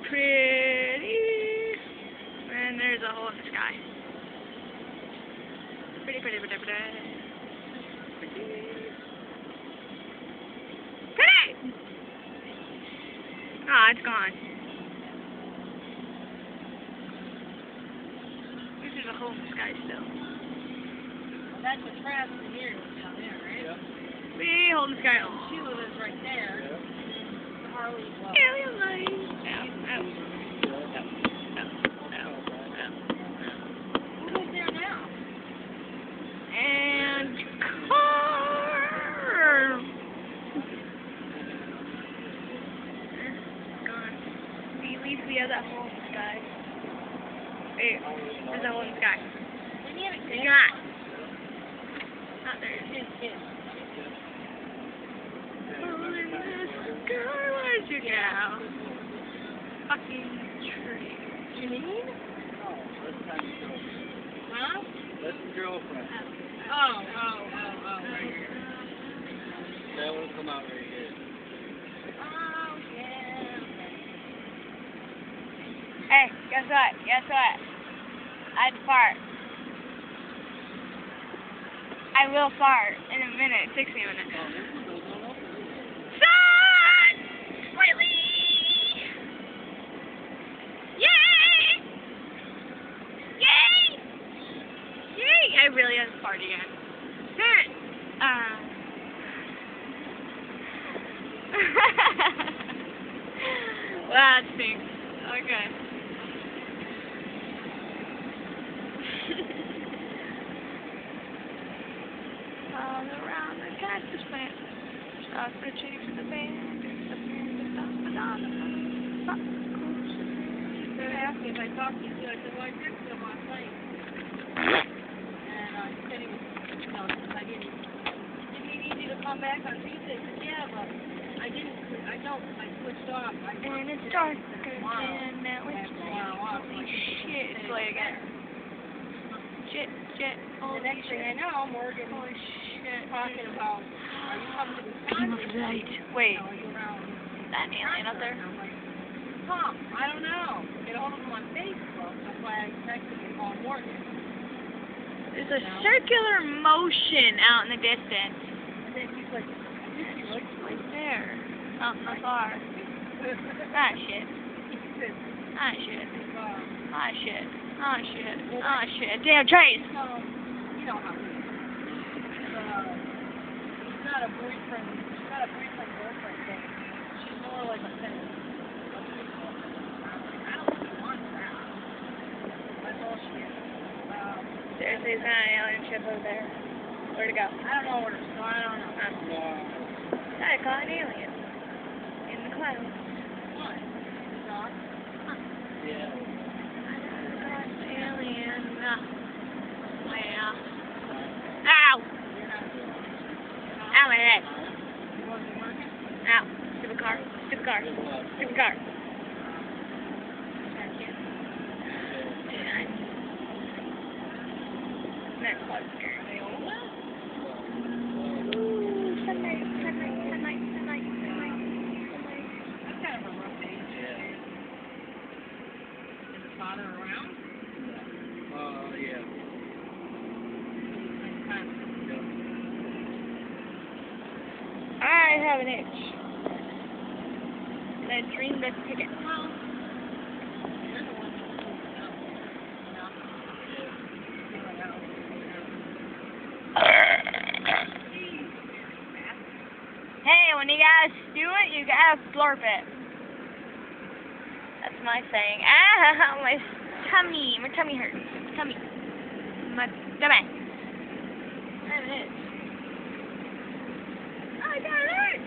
pretty. And there's a hole in the sky. Pretty, pretty, pretty, pretty. Pretty! Ah, it's gone. This is a hole in the sky still. Well, that's what Travis and Mary was down there, right? Yeah. Big hole in the sky. Sheila was right there. Yeah. The Harley was. Alien light. Who's there now? And car. Gone. At least we have that hole in the sky. Wait, there's a hole in the sky. Didn't you have it? It's not. Not there. Hole in the sky, where'd you go? Fucking tree. Janine? Oh, that's Tiny's girlfriend. Huh? That's his girlfriend. Oh, right here. That will come out right here. Oh, yeah. Hey, guess what? Guess what? I'd fart. I will fart in a minute. 60 minutes. Son! Riley! Yay! Yay! Yay! I really have to fart again. Wow, that stinks. Okay. All around the cactus plant, start the chicks in the band, disappearing the stuff banana. They asked me if I talked to you. I said, well, I texted him last night. And he said he was, I didn't. It made it easy to come back on Tuesday. I said, yeah, but I switched off. And it's darker, and now it's night. Holy shit, it's late again. Shit, The next thing I know, Morgan holy shit. talking about, are you coming to Beam Wisconsin? of light. Wait, Are you around? that alien up there? And I'm like, Tom, I don't know. Get a hold of him on Facebook. That's why I texted him on Morgan. There's a circular motion out in the distance. And then he's like, I think he looks Right there. Out in the far. Ah, shit. Ah, shit. Ah, shit. Ah, shit. Ah, shit. Damn, Trace! You know how it is. She's not a boyfriend. She's not a boyfriend-girlfriend thing. She's more like a thing. I don't think she wants that. That's all she is. Seriously, there's not an alien ship over there. Where'd it go? I don't know where to go. I don't know. I caught an alien. In the clouds. What? Dog? Yeah. Alien. Where? Ow! Ow, my head. Wasn't working? Ow. Stupid car. Stupid car. Stupid car. That was scaring me. Ooh, sunlight. That's kind of a rough day. Yeah. Is his father around? Yeah. I have an itch. And I dreamed of tickets. Hey, when you guys do it, you gotta slurp it. That's my saying. Ah, my tummy hurts. My tummy. I have an itch. I got it.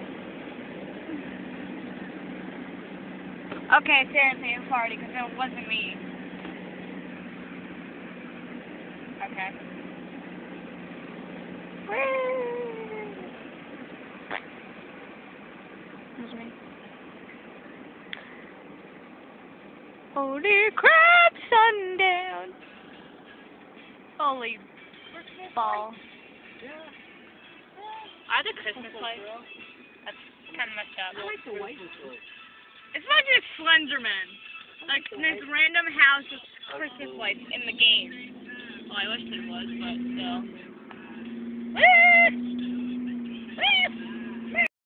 Okay, seriously, I'm farting because it wasn't me. Okay. That's me. Holy crap, sundown. Holy ball. I had a Christmas light. That's kind of messed up. I like the white one. It's like a Slenderman. Like this random house with Christmas lights in the game. Well, I wish there was, but still.